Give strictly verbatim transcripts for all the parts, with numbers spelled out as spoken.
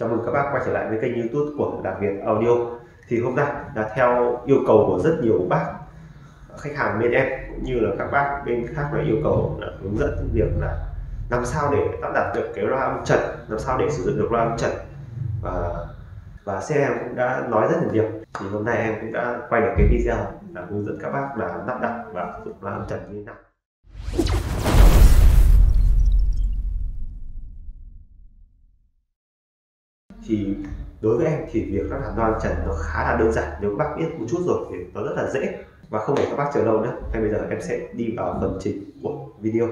Chào mừng các bác quay trở lại với kênh YouTube của Lạc Việt Audio. Thì hôm nay là theo yêu cầu của rất nhiều bác khách hàng bên em cũng như là các bác bên khác là yêu cầu là hướng dẫn việc là làm sao để lắp đặt được cái loa âm trần, làm sao để sử dụng được loa âm trần, và và xe em cũng đã nói rất là nhiều. Thì hôm nay em cũng đã quay được cái video là hướng dẫn các bác là lắp đặt và sử dụng loa âm trần như thế nào. Thì đối với em thì việc lắp đặt loa âm trần nó khá là đơn giản, nếu các bác biết một chút rồi thì nó rất là dễ. Và không để các bác chờ lâu nữa, ngay bây giờ em sẽ đi vào phần chính của video.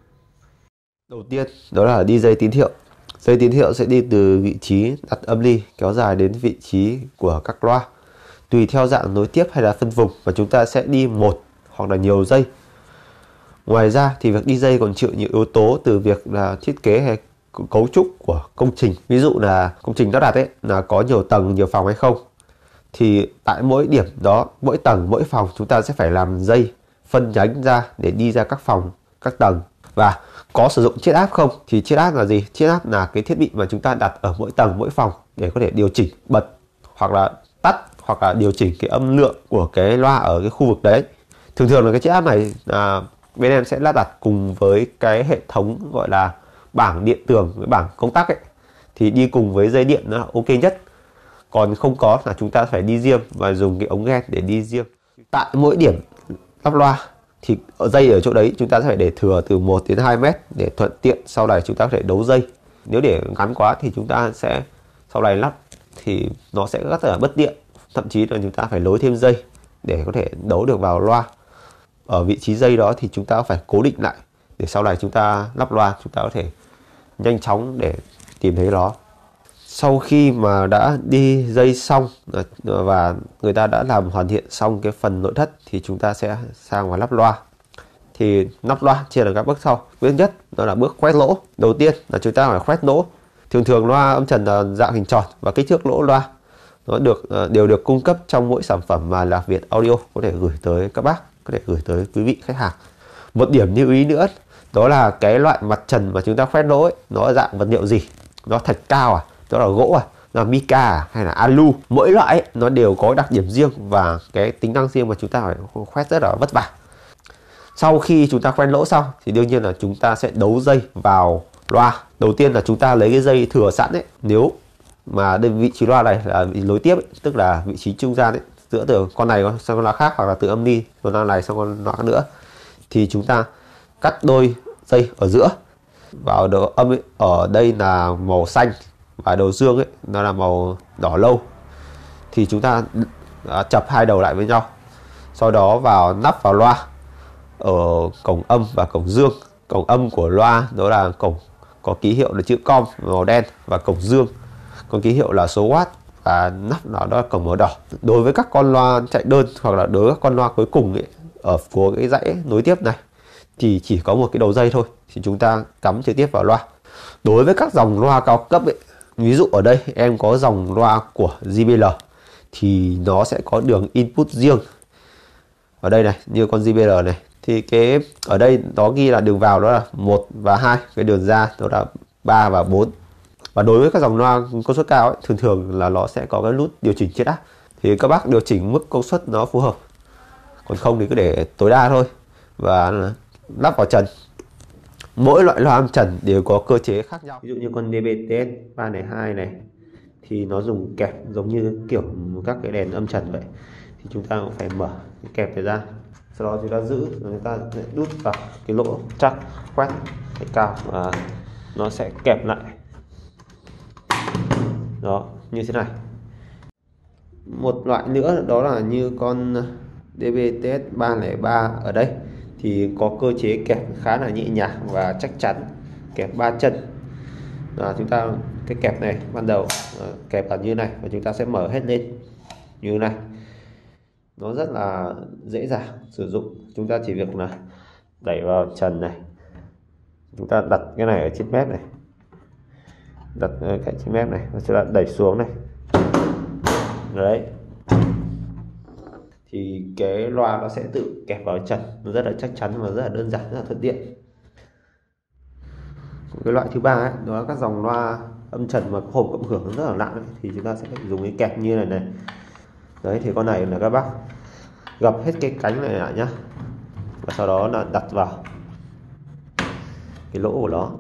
Đầu tiên đó là đi dây tín hiệu. Dây tín hiệu sẽ đi từ vị trí đặt âm ly kéo dài đến vị trí của các loa, tùy theo dạng nối tiếp hay là phân vùng, và chúng ta sẽ đi một hoặc là nhiều dây. Ngoài ra thì việc đi dây còn chịu những yếu tố từ việc là thiết kế hay cấu trúc của công trình. Ví dụ là công trình lắp đặt ấy là có nhiều tầng nhiều phòng hay không, thì tại mỗi điểm đó, mỗi tầng mỗi phòng chúng ta sẽ phải làm dây phân nhánh ra để đi ra các phòng các tầng. Và có sử dụng chiết áp không, thì chiết áp là gì? Chiết áp là cái thiết bị mà chúng ta đặt ở mỗi tầng mỗi phòng để có thể điều chỉnh bật hoặc là tắt, hoặc là điều chỉnh cái âm lượng của cái loa ở cái khu vực đấy. Thường thường là cái chiết áp này à, bên em sẽ lắp đặt cùng với cái hệ thống gọi là bảng điện tường với bảng công tắc ấy, thì đi cùng với dây điện là ok nhất. Còn không có là chúng ta phải đi riêng và dùng cái ống ghen để đi riêng. Tại mỗi điểm lắp loa thì ở dây ở chỗ đấy chúng ta sẽ phải để thừa từ một đến hai mét để thuận tiện sau này chúng ta có thể đấu dây. Nếu để ngắn quá thì chúng ta sẽ sau này lắp thì nó sẽ rất là bất tiện, thậm chí là chúng ta phải nối thêm dây để có thể đấu được vào loa. Ở vị trí dây đó thì chúng ta phải cố định lại để sau này chúng ta lắp loa chúng ta có thể nhanh chóng để tìm thấy nó. Sau khi mà đã đi dây xong và người ta đã làm hoàn thiện xong cái phần nội thất thì chúng ta sẽ sang và lắp loa. Thì lắp loa chia là các bước sau. Bước nhất đó là bước khoét lỗ. Đầu tiên là chúng ta phải khoét lỗ. Thường thường loa âm trần là dạng hình tròn và kích thước lỗ loa nó được đều được cung cấp trong mỗi sản phẩm mà Lạc Việt Audio có thể gửi tới các bác, có thể gửi tới quý vị khách hàng. Một điểm lưu ý nữa đó là cái loại mặt trần mà chúng ta khoét lỗ ấy, nó là dạng vật liệu gì? Nó thạch cao à? Đó là gỗ à? Là mica à? Hay là alu? Mỗi loại ấy, nó đều có đặc điểm riêng và cái tính năng riêng mà chúng ta phải khoét rất là vất vả. Sau khi chúng ta khoét lỗ xong thì đương nhiên là chúng ta sẽ đấu dây vào loa. Đầu tiên là chúng ta lấy cái dây thừa sẵn ấy, nếu mà đây vị trí loa này là vị nối tiếp ấy, tức là vị trí trung gian ấy, giữa từ con này sang con loa khác, hoặc là từ âm ly con loa này sang con loa nữa, thì chúng ta cắt đôi dây ở giữa. Vào đầu âm ấy, ở đây là màu xanh và đầu dương ấy nó là màu đỏ lâu, thì chúng ta chập hai đầu lại với nhau. Sau đó vào nắp vào loa ở cổng âm và cổng dương. Cổng âm của loa đó là cổng có ký hiệu là chữ com màu đen, và cổng dương có ký hiệu là số watt và nắp nó đó là cổng màu đỏ. Đối với các con loa chạy đơn hoặc là đối với các con loa cuối cùng ấy, ở của cái dãy nối tiếp này thì chỉ có một cái đầu dây thôi, thì chúng ta cắm trực tiếp vào loa. Đối với các dòng loa cao cấp ấy, ví dụ ở đây em có dòng loa của gi bê lờ thì nó sẽ có đường input riêng. Ở đây này, như con gi bê lờ này thì cái ở đây nó ghi là đường vào đó là một và hai, cái đường ra đó là ba và bốn. Và đối với các dòng loa công suất cao ấy, thường thường là nó sẽ có cái nút điều chỉnh chiết áp, thì các bác điều chỉnh mức công suất nó phù hợp. Còn không thì cứ để tối đa thôi và lắp vào trần. Mỗi loại loa âm trần đều có cơ chế khác nhau. Ví dụ như con đê bê tê ét ba không hai này thì nó dùng kẹp giống như kiểu các cái đèn âm trần vậy, thì chúng ta cũng phải mở cái kẹp này ra, sau đó chúng ta giữ rồi chúng ta đút vào cái lỗ chắc khoét cái cao và nó sẽ kẹp lại đó như thế này. Một loại nữa đó là như con đê bê tê ét ba không ba ở đây thì có cơ chế kẹp khá là nhẹ nhàng và chắc chắn, kẹp ba chân. Là chúng ta cái kẹp này ban đầu kẹp ở như này và chúng ta sẽ mở hết lên như thế này, nó rất là dễ dàng sử dụng. Chúng ta chỉ việc là đẩy vào trần này, chúng ta đặt cái này ở trên mép này, đặt cạnh trên mép này, và chúng ta đẩy xuống này, đấy thì cái loa nó sẽ tự kẹp vào trần, nó rất là chắc chắn và rất là đơn giản, rất là thuận tiện. Cái loại thứ ba ấy, đó là các dòng loa âm trần mà hộp cộng hưởng rất là nặng ấy, thì chúng ta sẽ phải dùng cái kẹp như này này. Đấy thì con này là các bác gập hết cái cánh này lại nhá, và sau đó là đặt vào cái lỗ của nó.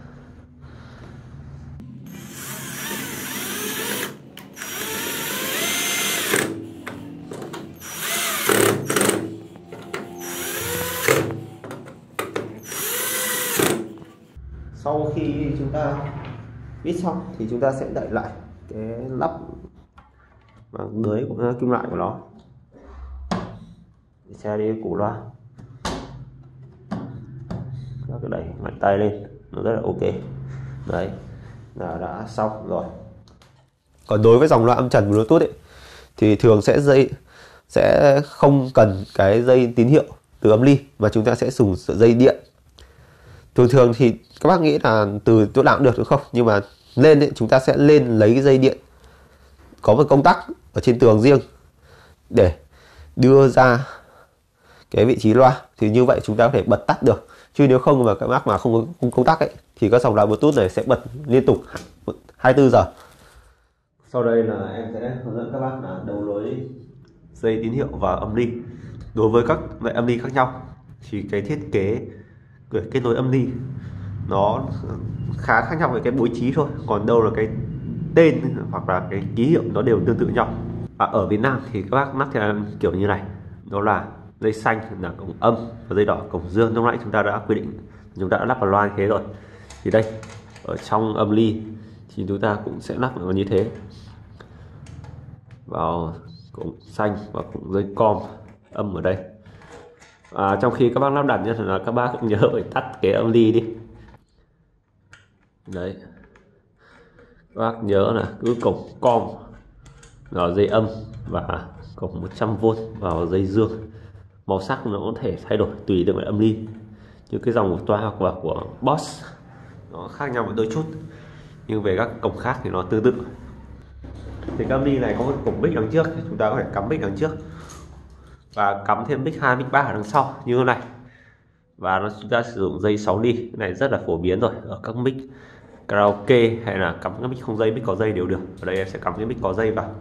Sau khi chúng ta bít xong thì chúng ta sẽ đậy lại cái lắp bằng lưới của kim loại của nó, xe đi củ loa, các cái đẩy mạnh tay lên nó rất là ok. Đấy là đã xong rồi. Còn đối với dòng loa âm trần Bluetooth ấy, thì thường sẽ dây sẽ không cần cái dây tín hiệu từ âm ly, mà chúng ta sẽ dùng sợi dây điện. Thường thường thì các bác nghĩ là từ chỗ nào cũng được đúng không, nhưng mà lên ấy, chúng ta sẽ lên lấy cái dây điện có một công tắc ở trên tường riêng để đưa ra cái vị trí loa, thì như vậy chúng ta có thể bật tắt được. Chứ nếu không mà các bác mà không có công tắc ấy thì các dòng loa Bluetooth này sẽ bật liên tục hai mươi tư giờ. Sau đây là em sẽ hướng dẫn các bác là đấu nối dây tín hiệu và âm ly. Đối với các loại âm ly khác nhau thì cái thiết kế của kết nối âm ly nó khá khác nhau về cái bố trí thôi, còn đâu là cái tên hoặc là cái ký hiệu nó đều tương tự nhau. À, ở Việt Nam thì các bác lắp theo kiểu như này, đó là dây xanh là cổng âm và dây đỏ cổng dương. Lúc nãy chúng ta đã quy định, chúng ta đã lắp vào loa như thế rồi. Thì đây ở trong âm ly thì chúng ta cũng sẽ lắp vào như thế, vào cổng xanh và cổng dây com âm ở đây. À, trong khi các bác lắp đặt nhé, là các bác cũng nhớ phải tắt cái âm ly đi. Đấy, các bác nhớ là cứ cổng com vào dây âm và cổng một trăm vôn vào dây dương. Màu sắc nó có thể thay đổi tùy từng loại âm ly, như cái dòng của toa hoặc là của Boss nó khác nhau một đôi chút, nhưng về các cổng khác thì nó tương tự. Thì cái âm ly này có một cổng mic đằng trước, thì chúng ta có thể cắm mic đằng trước và cắm thêm mic hai, mic ba ở đằng sau như thế này. Và nó chúng ta sử dụng dây sáu ly, cái này rất là phổ biến rồi ở các mic karaoke, hay là cắm cái mic không dây, mic có dây đều được. Ở đây em sẽ cắm cái mic có dây vào.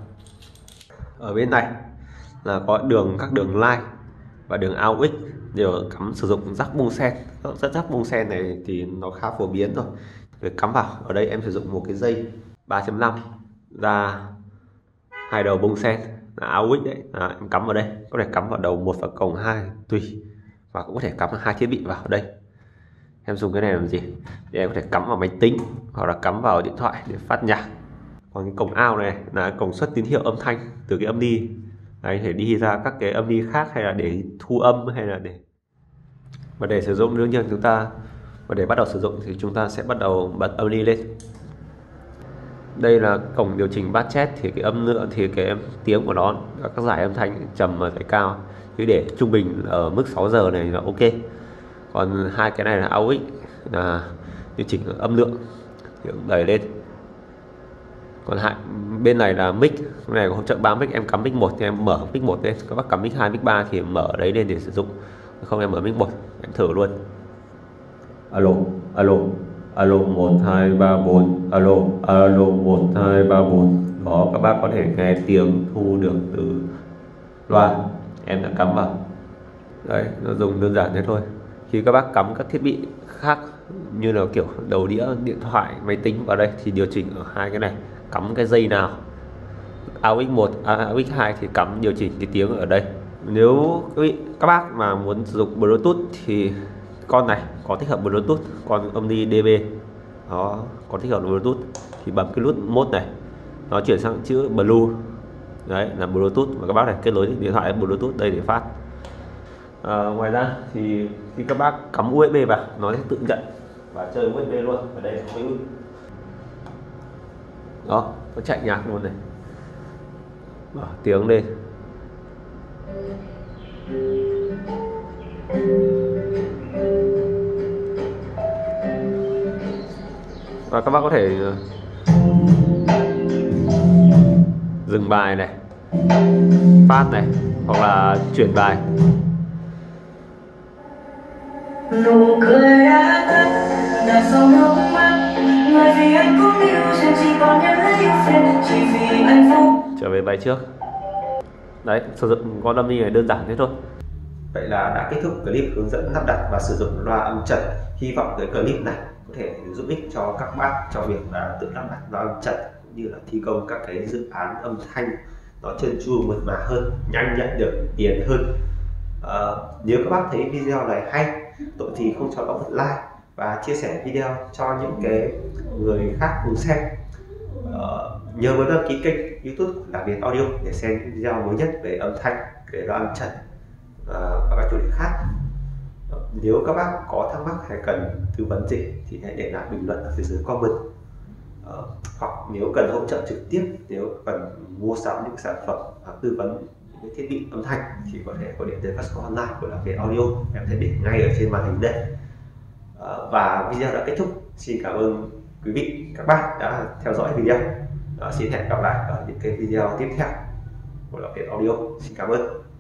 Ở bên này là có đường các đường line và đường a u ích đều cắm sử dụng rắc bung sen. Rất rắc bung sen này thì nó khá phổ biến rồi. Để cắm vào, ở đây em sử dụng một cái dây ba chấm năm ra hai đầu bung sen là a u ích đấy. À, em cắm vào đây, có thể cắm vào đầu một và cổng hai tùy, và cũng có thể cắm hai thiết bị vào đây. Em dùng cái này làm gì? Để em có thể cắm vào máy tính hoặc là cắm vào điện thoại để phát nhạc. Còn cái cổng out này là cổng xuất tín hiệu âm thanh từ cái âm ly. Đấy, để đi ra các cái âm ly khác, hay là để thu âm, hay là để và để sử dụng đương nhiên chúng ta và để bắt đầu sử dụng thì chúng ta sẽ bắt đầu bật âm ly lên. Đây là cổng điều chỉnh bass chết, thì cái âm lượng thì cái tiếng của nó các giải âm thanh trầm và giải cao, chứ để trung bình ở mức sáu giờ này là ok. Còn hai cái này là a u ích là điều chỉnh âm lượng đẩy lên. Còn hai bên này là mic, cái này có hỗ trợ ba mic. Em cắm mic một thì em mở mic một lên, các bác cắm mic hai, mic ba thì mở ở đấy lên để sử dụng. Không em mở mic một, em thử luôn. Alo, alo, alo một hai ba bốn, alo, alo một hai ba bốn. Đó, các bác có thể nghe tiếng thu được từ loa em đã cắm vào. Đấy, nó dùng đơn giản thế thôi. Khi các bác cắm các thiết bị khác như là kiểu đầu đĩa, điện thoại, máy tính vào đây thì điều chỉnh ở hai cái này, cắm cái dây nào. a u ích một, a u ích hai thì cắm điều chỉnh cái tiếng ở đây. Nếu các bác mà muốn sử dụng Bluetooth thì con này có tích hợp Bluetooth, con âm ly đê bê nó có tích hợp Bluetooth, thì bấm cái nút mode này nó chuyển sang chữ Blue, đấy là Bluetooth, và các bác này kết nối điện thoại Bluetooth đây để phát. À, ngoài ra thì khi các bác cắm u ét bê vào nó sẽ tự nhận và chơi u ét bê luôn. Ở đây có đó, nó chạy nhạc luôn này, mở tiếng lên. Và các bác có thể dừng bài này, phát này, hoặc là chuyển bài. Nụ cười đã tắt, đã sau nước mắt Bởi vì anh cũng yêu rằng chỉ còn nhận lấy yêu phiền chỉ vì anh vô. Trở về bài trước. Đấy, sử dụng con dummy này đơn giản thế thôi. Vậy là đã kết thúc clip hướng dẫn lắp đặt và sử dụng loa âm trần. Hy vọng cái clip này có thể giúp ích cho các bác trong việc là tự lắp đặt loa âm trần cũng như là thi công các cái dự án âm thanh nó trơn tru mượt mà hơn, nhanh nhận được tiền hơn. À, nếu các bác thấy video này hay, tội thì không cho bác một like và chia sẻ video cho những cái người khác cùng xem. À, nhớ bấm đăng ký kênh YouTube của Lạc Việt Audio để xem video mới nhất về âm thanh, về loa âm trần và các chủ đề khác. Nếu các bác có thắc mắc hay cần tư vấn gì thì hãy để lại bình luận ở phía dưới comment. Uh, hoặc nếu cần hỗ trợ trực tiếp, nếu cần mua sắm những sản phẩm hoặc tư vấn những thiết bị âm thanh thì có thể gọi điện tới các số hotline của Lạc Việt Audio, em sẽ để ngay ở trên màn hình đây. Uh, và video đã kết thúc. Xin cảm ơn quý vị các bác đã theo dõi video. Uh, xin hẹn gặp lại ở những cái video tiếp theo của Lạc Việt Audio. Xin cảm ơn.